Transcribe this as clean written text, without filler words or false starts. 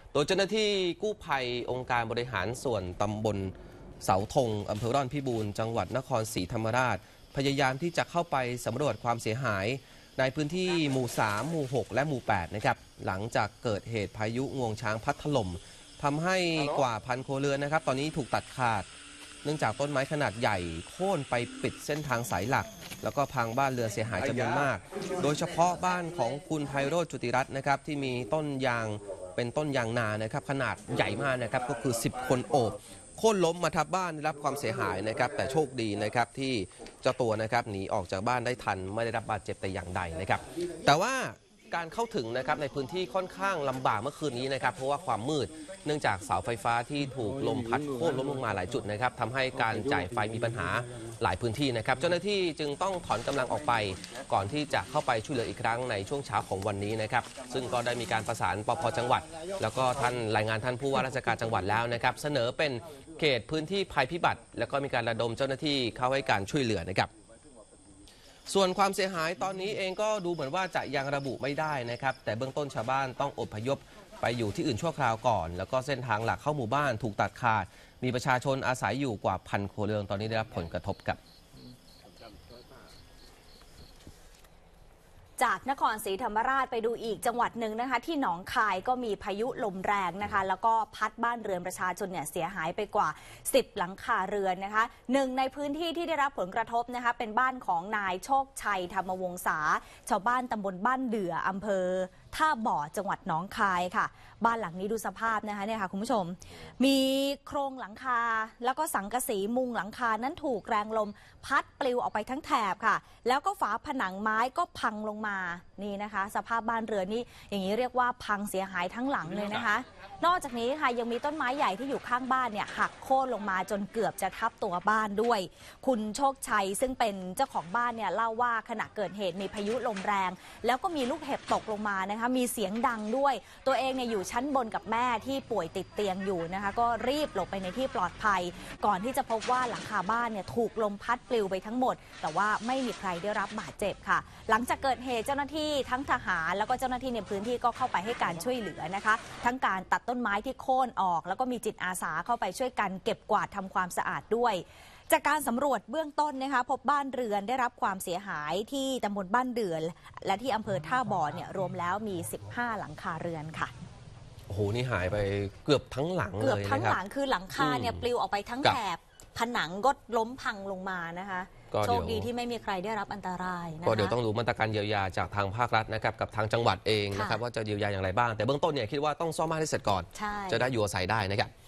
โดยเจ้าหน้าที่กู้ภัยองค์การบริหารส่วนตำบลเสาธงอำเภอร่อนพิบูลจังหวัดนครศรีธรรมราชพยายามที่จะเข้าไปสำรวจความเสียหายในพื้นที่หมู่ 3 หมู่ 6 และหมู่ 8 นะครับหลังจากเกิดเหตุพายุงวงช้างพัดถล่มทำให้กว่า1,000 ครัวเรือนนะครับตอนนี้ถูกตัดขาดเนื่องจากต้นไม้ขนาดใหญ่โค่นไปปิดเส้นทางสายหลักแล้วก็พังบ้านเรือนเสียหายจำนวนมากโดยเฉพาะบ้านของคุณไพโรจน์จุติรัตน์นะครับที่มีต้นยางเป็นต้นยางนานะครับขนาดใหญ่มากนะครับก็คือ10 คนโอบโค่นล้มมาทับบ้านได้รับความเสียหายนะครับแต่โชคดีนะครับที่เจ้าตัวนะครับหนีออกจากบ้านได้ทันไม่ได้รับบาดเจ็บแต่อย่างใดนะครับแต่ว่าการเข้าถึงนะครับในพื้นที่ค่อนข้างลำบากเมื่อคืนนี้นะครับเพราะว่าความมืดเนื่องจากเสาไฟฟ้าที่ถูกลมพัดโค่นล้มลงมาหลายจุดนะครับทำให้การจ่ายไฟมีปัญหาหลายพื้นที่นะครับเจ้าหน้าที่จึงต้องถอนกำลังออกไปก่อนที่จะเข้าไปช่วยเหลืออีกครั้งในช่วงเช้าของวันนี้นะครับซึ่งก็ได้มีการประสานปภ.จังหวัดแล้วก็ท่านรายงานท่านผู้ว่าราชการจังหวัดแล้วนะครับเสนอเป็นเขตพื้นที่ภัยพิบัติแล้วก็มีการระดมเจ้าหน้าที่เข้าให้การช่วยเหลือนะครับส่วนความเสียหายตอนนี้เองก็ดูเหมือนว่าจะยังระบุไม่ได้นะครับแต่เบื้องต้นชาวบ้านต้องอพยพไปอยู่ที่อื่นชั่วคราวก่อนแล้วก็เส้นทางหลักเข้าหมู่บ้านถูกตัดขาดมีประชาชนอาศัยอยู่กว่า1,000 ครัวเรือนตอนนี้ได้รับผลกระทบกับจากนครศรีธรรมราชไปดูอีกจังหวัดหนึ่งนะคะที่หนองคายก็มีพายุลมแรงนะคะแล้วก็พัดบ้านเรือนประชาชนเนี่ยเสียหายไปกว่า10 หลังคาเรือนนะคะหนึ่งในพื้นที่ที่ได้รับผลกระทบนะคะเป็นบ้านของนายโชคชัยธรรมวงศาชาวบ้านตำบลบ้านเดืออำเภอท่าบ่อจังหวัดหนองคายค่ะบ้านหลังนี้ดูสภาพนะคะเนี่ยค่ะคุณผู้ชมมีโครงหลังคาแล้วก็สังกะสีมุงหลังคานั้นถูกแรงลมพัดปลิวออกไปทั้งแถบค่ะแล้วก็ฝาผนังไม้ก็พังลงมานี่นะคะสภาพบ้านเรือนนี่อย่างนี้เรียกว่าพังเสียหายทั้งหลังเลยนะคะนอกจากนี้ค่ะยังมีต้นไม้ใหญ่ที่อยู่ข้างบ้านเนี่ยหักโค่นลงมาจนเกือบจะทับตัวบ้านด้วยคุณโชคชัยซึ่งเป็นเจ้าของบ้านเนี่ยเล่าว่าขณะเกิดเหตุมีพายุลมแรงแล้วก็มีลูกเห็บตกลงมานะคะมีเสียงดังด้วยตัวเองเนี่ยอยู่ชั้นบนกับแม่ที่ป่วยติดเตียงอยู่นะคะก็รีบหลบไปในที่ปลอดภัยก่อนที่จะพบว่าหลังคาบ้านเนี่ยถูกลมพัดปลิวไปทั้งหมดแต่ว่าไม่มีใครได้รับบาดเจ็บค่ะหลังจากเกิดเหตุเจ้าหน้าที่ทั้งทหารแล้วก็เจ้าหน้าที่ในพื้นที่ก็เข้าไปให้การช่วยเหลือนะคะทั้งการตัดต้นไม้ที่โค่นออกแล้วก็มีจิตอาสาเข้าไปช่วยกันเก็บกวาดทำความสะอาดด้วยจากการสำรวจเบื้องต้นนะคะพบบ้านเรือนได้รับความเสียหายที่ตำบลบ้านเดือนและที่อำเภอท่าบ่อเนี่ยรวมแล้วมี15 หลังคาเรือนค่ะโอ้โหนี่หายไปเกือบทั้งหลังเลยนะครับเกือบทั้งหลังคือหลังคาเนี่ยปลิวออกไปทั้งแถบผนังก็ล้มพังลงมานะคะโชคดีที่ไม่มีใครได้รับอันตรายนะคะก็เดี๋ยวต้องรู้มาตรการเยียวยาจากทางภาครัฐนะครับกับทางจังหวัดเองนะครับว่าจะเยียวยาอย่างไรบ้างแต่เบื้องต้นเนี่ยคิดว่าต้องซ่อมบ้านให้เสร็จก่อนจะได้อยู่อาศัยได้นะครับ